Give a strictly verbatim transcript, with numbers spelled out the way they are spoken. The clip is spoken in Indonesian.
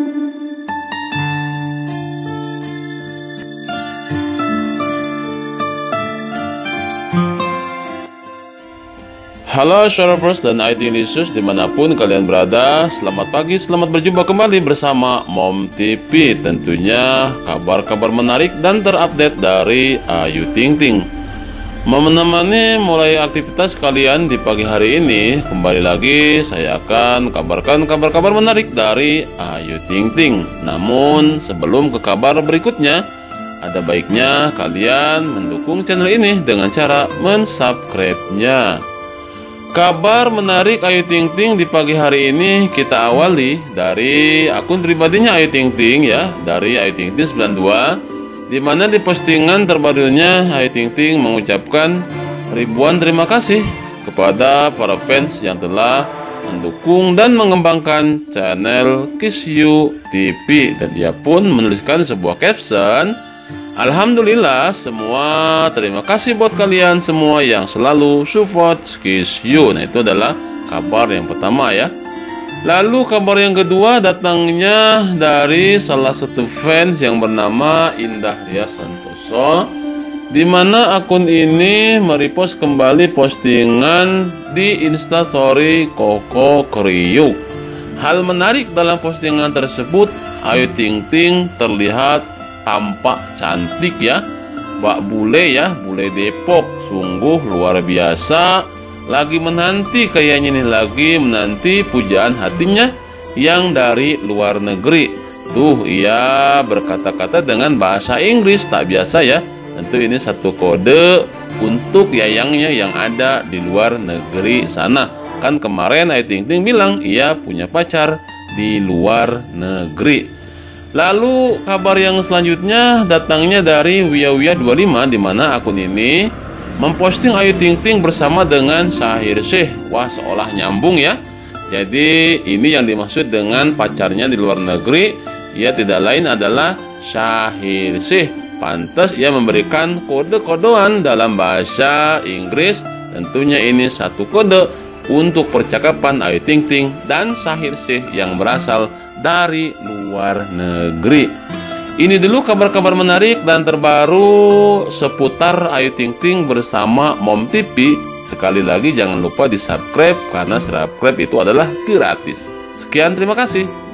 Halo Shopers dan I T Licious dimanapun kalian berada. Selamat pagi, selamat berjumpa kembali bersama Mom T V. Tentunya kabar-kabar menarik dan terupdate dari Ayu Ting Ting menemani mulai aktivitas kalian di pagi hari ini. Kembali lagi saya akan kabarkan kabar-kabar menarik dari Ayu Ting Ting. Namun sebelum ke kabar berikutnya, ada baiknya kalian mendukung channel ini dengan cara mensubscribe-nya. Kabar menarik Ayu Ting Ting di pagi hari ini kita awali dari akun pribadinya Ayu Ting Ting ya, dari Ayu Ting Ting sembilan dua, di mana di postingan terbarunya Ayu Ting Ting mengucapkan ribuan terima kasih kepada para fans yang telah mendukung dan mengembangkan channel Kiss You T V, dan dia pun menuliskan sebuah caption, "Alhamdulillah semua, terima kasih buat kalian semua yang selalu support Kiss You." Nah, itu adalah kabar yang pertama ya. Lalu kabar yang kedua datangnya dari salah satu fans yang bernama Indah Ria Santoso, di mana akun ini merepost kembali postingan di Instastory Koko Kriuk. Hal menarik dalam postingan tersebut, Ayu Ting Ting terlihat tampak cantik ya, Mbak Bule ya, Bule Depok, sungguh luar biasa. Lagi menanti kayaknya nih, lagi menanti pujaan hatinya yang dari luar negeri. Tuh ia berkata-kata dengan bahasa Inggris, tak biasa ya. Tentu ini satu kode untuk yayangnya yang ada di luar negeri sana. Kan kemarin Ayu Ting Ting bilang ia punya pacar di luar negeri. Lalu kabar yang selanjutnya datangnya dari Wia-Wia dua puluh lima, di mana akun ini memposting Ayu Ting Ting bersama dengan Syahir Syekh. Wah, seolah nyambung ya. Jadi ini yang dimaksud dengan pacarnya di luar negeri, ia tidak lain adalah Syahir Syekh. Pantas ia memberikan kode-kodean dalam bahasa Inggris. Tentunya ini satu kode untuk percakapan Ayu Ting Ting dan Syahir Syekh yang berasal dari luar negeri. Ini dulu kabar-kabar menarik dan terbaru seputar Ayu Ting Ting bersama Mom T V. Sekali lagi jangan lupa di subscribe, karena subscribe itu adalah gratis. Sekian, terima kasih.